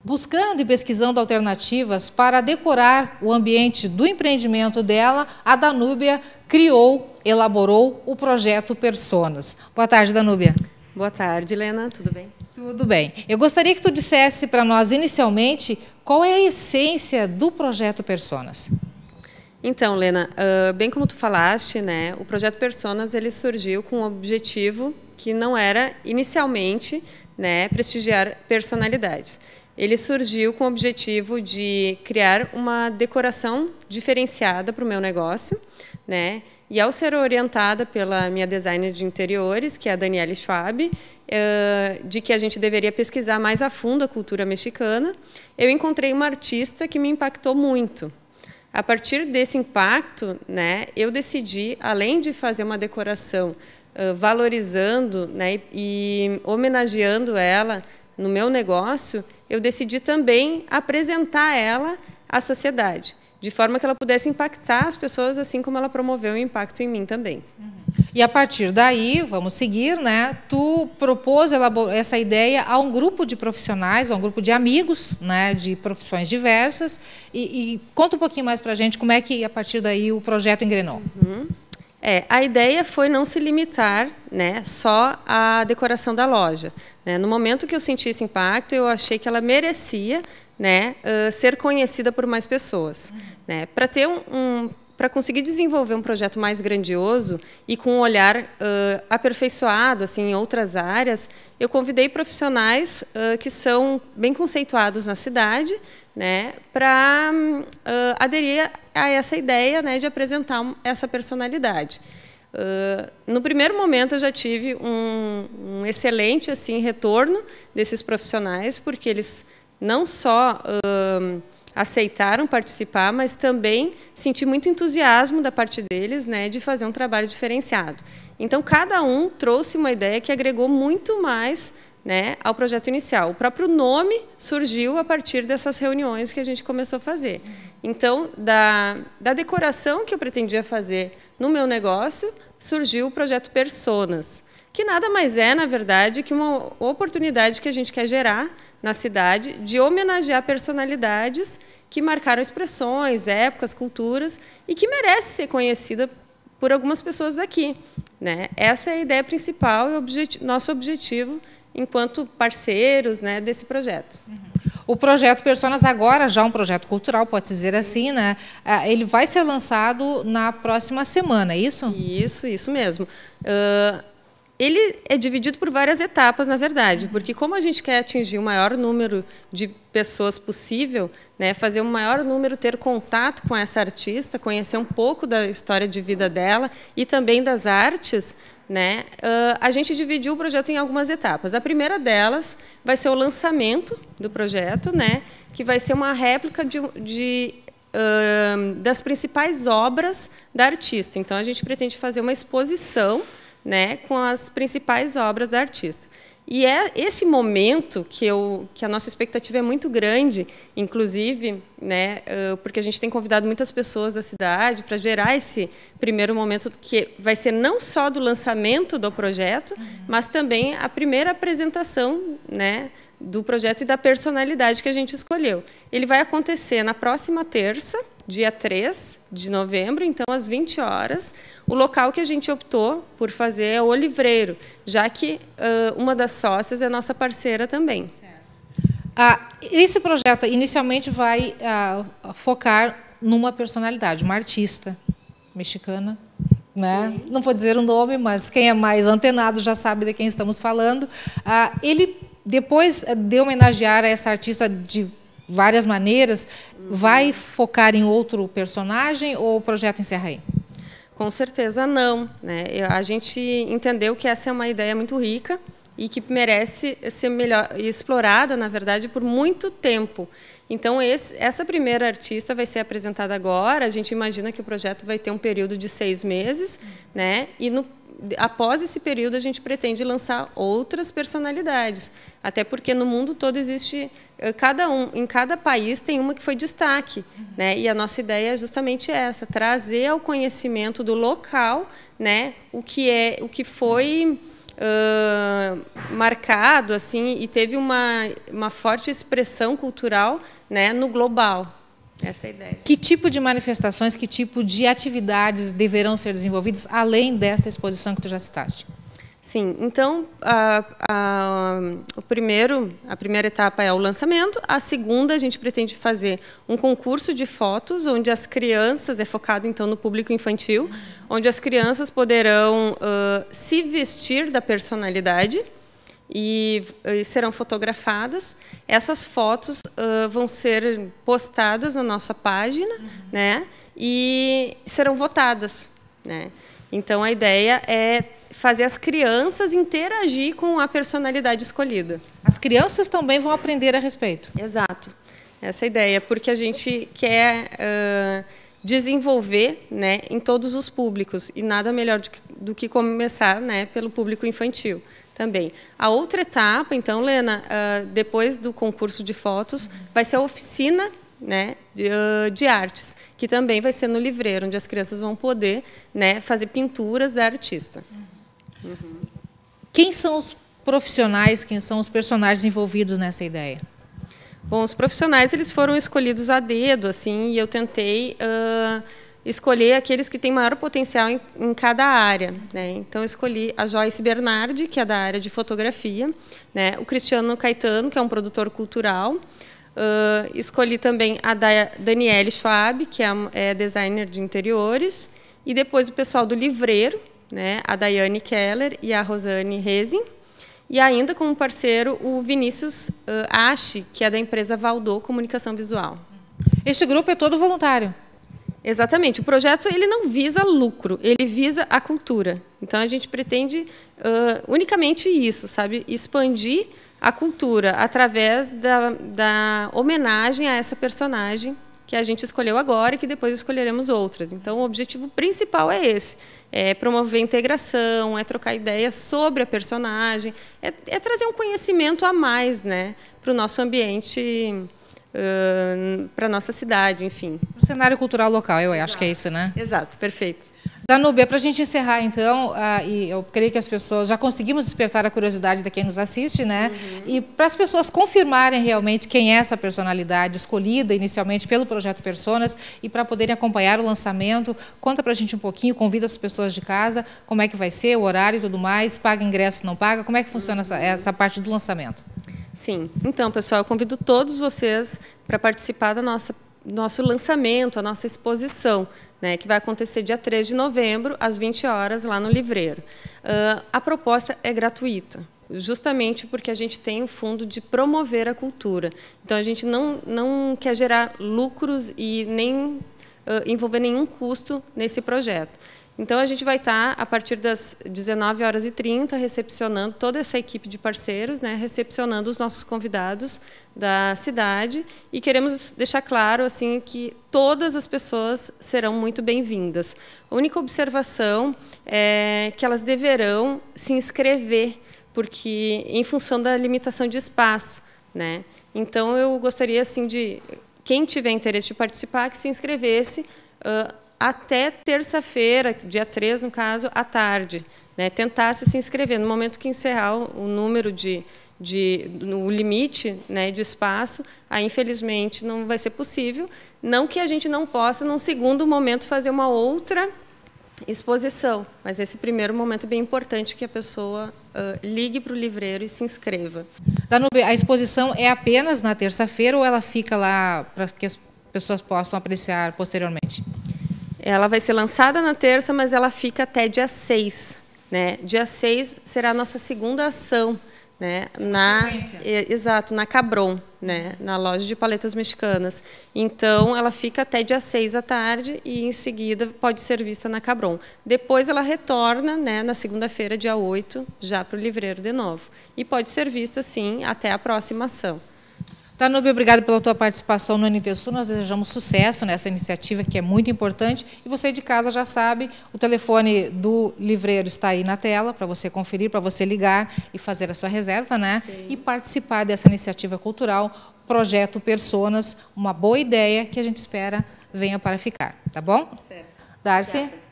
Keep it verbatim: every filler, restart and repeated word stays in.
Buscando e pesquisando alternativas para decorar o ambiente do empreendimento dela, a Danúbia criou, elaborou o projeto Personas. Boa tarde, Danúbia. Boa tarde, Helena. Tudo bem? Tudo bem. Eu gostaria que tu dissesse para nós, inicialmente, qual é a essência do projeto Personas. Então, Helena, uh, bem como tu falaste, né, o projeto Personas ele surgiu com um objetivo que não era, inicialmente, né, prestigiar personalidades. Ele surgiu com o objetivo de criar uma decoração diferenciada para o meu negócio, né? E ao ser orientada pela minha designer de interiores, que é a Daniele Schwab, de que a gente deveria pesquisar mais a fundo a cultura mexicana, eu encontrei uma artista que me impactou muito. A partir desse impacto, né, eu decidi, além de fazer uma decoração valorizando, né, e homenageando ela no meu negócio, eu decidi também apresentar ela à sociedade, de forma que ela pudesse impactar as pessoas, assim como ela promoveu o impacto em mim também. Uhum. E a partir daí, vamos seguir, né? Tu propôs essa ideia a um grupo de profissionais, a um grupo de amigos, né, de profissões diversas, e, e conta um pouquinho mais para a gente como é que, a partir daí, o projeto engrenou. Uhum. É, a ideia foi não se limitar, né, só à decoração da loja. Né? No momento que eu senti esse impacto, eu achei que ela merecia, né, uh, ser conhecida por mais pessoas. Uhum. Né? Para ter um, um, para conseguir desenvolver um projeto mais grandioso e com um olhar uh, aperfeiçoado assim, em outras áreas, eu convidei profissionais uh, que são bem conceituados na cidade, né, para uh, aderir a essa ideia, né, de apresentar essa personalidade. Uh, no primeiro momento eu já tive um, um excelente assim retorno desses profissionais, porque eles não só uh, aceitaram participar, mas também senti muito entusiasmo da parte deles, né, de fazer um trabalho diferenciado. Então cada um trouxe uma ideia que agregou muito mais, né, ao projeto inicial. O próprio nome surgiu a partir dessas reuniões que a gente começou a fazer. Então, da, da decoração que eu pretendia fazer no meu negócio, surgiu o projeto Personas, que nada mais é, na verdade, que uma oportunidade que a gente quer gerar na cidade de homenagear personalidades que marcaram expressões, épocas, culturas e que merece ser conhecida por algumas pessoas daqui. Né? Essa é a ideia principal e objetivo, nosso objetivo enquanto parceiros, né, desse projeto. Uhum. O projeto Personas agora, já um projeto cultural, pode dizer assim, né? Ele vai ser lançado na próxima semana, é isso? Isso, isso mesmo. Uh, ele é dividido por várias etapas, na verdade, porque como a gente quer atingir o maior número de pessoas possível, né, fazer um maior número ter contato com essa artista, conhecer um pouco da história de vida dela e também das artes, né, uh, a gente dividiu o projeto em algumas etapas. A primeira delas vai ser o lançamento do projeto, né, que vai ser uma réplica de, de, uh, das principais obras da artista. Então, a gente pretende fazer uma exposição, né, com as principais obras da artista. E é esse momento que, eu, que a nossa expectativa é muito grande, inclusive, né, porque a gente tem convidado muitas pessoas da cidade para gerar esse primeiro momento que vai ser não só do lançamento do projeto, uhum. mas também a primeira apresentação, né, do projeto e da personalidade que a gente escolheu. Ele vai acontecer na próxima terça, dia três de novembro, então às vinte horas. O local que a gente optou por fazer é o Olivreiro, já que uh, uma das sócias é nossa parceira também. Ah, esse projeto inicialmente vai ah, focar numa personalidade, uma artista mexicana, né? Não vou dizer o nome, mas quem é mais antenado já sabe de quem estamos falando. Ah, ele, depois de homenagear essa artista de várias maneiras, vai focar em outro personagem ou o projeto encerra aí? Com certeza não. Né? A gente entendeu que essa é uma ideia muito rica e que merece ser melhor explorada, na verdade, por muito tempo. Então, esse, essa primeira artista vai ser apresentada agora. A gente imagina que o projeto vai ter um período de seis meses, né? E no após esse período, a gente pretende lançar outras personalidades, até porque no mundo todo existe, cada um, em cada país tem uma que foi destaque, uhum. né? E a nossa ideia é justamente essa, trazer ao conhecimento do local, né, o que é, o que foi uh, marcado assim e teve uma, uma forte expressão cultural, né, no global. Essa é a ideia. Que tipo de manifestações, que tipo de atividades deverão ser desenvolvidas além desta exposição que tu já citaste? Sim, então a, a, o primeiro, a primeira etapa é o lançamento, a segunda a gente pretende fazer um concurso de fotos, onde as crianças, é focado então no público infantil, onde as crianças poderão uh, se vestir da personalidade e, e serão fotografadas. Essas fotos uh, vão ser postadas na nossa página, uhum. né, e serão votadas, né? Então a ideia é fazer as crianças interagir com a personalidade escolhida. As crianças também vão aprender a respeito. Exato. Essa é a ideia, porque a gente quer uh, desenvolver, né, em todos os públicos, e nada melhor do que, do que começar, né, pelo público infantil também. A outra etapa, então, Lena, uh, depois do concurso de fotos, uhum. vai ser a oficina, né, de, uh, de artes, que também vai ser no livreiro, onde as crianças vão poder, né, fazer pinturas da artista. Uhum. Quem são os profissionais, quem são os personagens envolvidos nessa ideia? Bom, os profissionais eles foram escolhidos a dedo, assim, e eu tentei uh, escolher aqueles que têm maior potencial em, em cada área, né? Então, eu escolhi a Joyce Bernardi, que é da área de fotografia, né? O Cristiano Caetano, que é um produtor cultural. Uh, escolhi também a da Daniele Schwab, que é, é designer de interiores, e depois o pessoal do livreiro, né, a Daiane Keller e a Rosane Rezin, e ainda como parceiro o Vinícius uh, Ache, que é da empresa Valdô Comunicação Visual. Este grupo é todo voluntário? Exatamente. O projeto ele não visa lucro, ele visa a cultura. Então, a gente pretende uh, unicamente isso, sabe? Expandir a cultura através da, da homenagem a essa personagem que a gente escolheu agora e que depois escolheremos outras. Então, o objetivo principal é esse, é promover a integração, é trocar ideias sobre a personagem, é, é trazer um conhecimento a mais, né, para o nosso ambiente, uh, para a nossa cidade, enfim. O cenário cultural local, eu acho que é isso, né? Exato, perfeito. Danúbia, para a gente encerrar, então, uh, e eu creio que as pessoas já conseguimos despertar a curiosidade de quem nos assiste, né? Uhum. E para as pessoas confirmarem realmente quem é essa personalidade escolhida inicialmente pelo Projeto Personas e para poderem acompanhar o lançamento, conta para a gente um pouquinho, convida as pessoas de casa, como é que vai ser, o horário e tudo mais, paga ingresso, não paga, como é que funciona essa, essa parte do lançamento? Sim, então, pessoal, eu convido todos vocês para participar da nossa nosso lançamento, a nossa exposição, né, que vai acontecer dia três de novembro, às vinte horas, lá no Livreiro. Uh, a proposta é gratuita, justamente porque a gente tem o fundo de promover a cultura. Então, a gente não, não quer gerar lucros e nem uh, envolver nenhum custo nesse projeto. Então, a gente vai estar, a partir das dezenove horas e trinta, recepcionando toda essa equipe de parceiros, né, recepcionando os nossos convidados da cidade, e queremos deixar claro assim que todas as pessoas serão muito bem-vindas. A única observação é que elas deverão se inscrever, porque em função da limitação de espaço, né? Então, eu gostaria assim de quem tiver interesse de participar que se inscrevesse uh, até terça-feira, dia três, no caso, à tarde, né? Tentasse se inscrever. No momento que encerrar o número de, de no limite, né, de espaço, aí, infelizmente, não vai ser possível. Não que a gente não possa, num segundo momento, fazer uma outra exposição, mas esse primeiro momento é bem importante que a pessoa uh, ligue para o livreiro e se inscreva. Danúbia, a exposição é apenas na terça-feira ou ela fica lá para que as pessoas possam apreciar posteriormente? Ela vai ser lançada na terça, mas ela fica até dia seis. Né? Dia seis será a nossa segunda ação, né? Na, exato, na Cabron, né? Na loja de paletas mexicanas. Então, ela fica até dia seis à tarde e, em seguida, pode ser vista na Cabron. Depois, ela retorna, né, na segunda-feira, dia oito, já para o livreiro de novo. E pode ser vista, sim, até a próxima ação. Danúbia, obrigado pela tua participação no N T Sul. Nós desejamos sucesso nessa iniciativa, que é muito importante. E você de casa já sabe, o telefone do livreiro está aí na tela, para você conferir, para você ligar e fazer a sua reserva, né? Sim. E participar dessa iniciativa cultural, Projeto Personas, uma boa ideia que a gente espera venha para ficar. Tá bom? Certo. Darcy? Obrigada.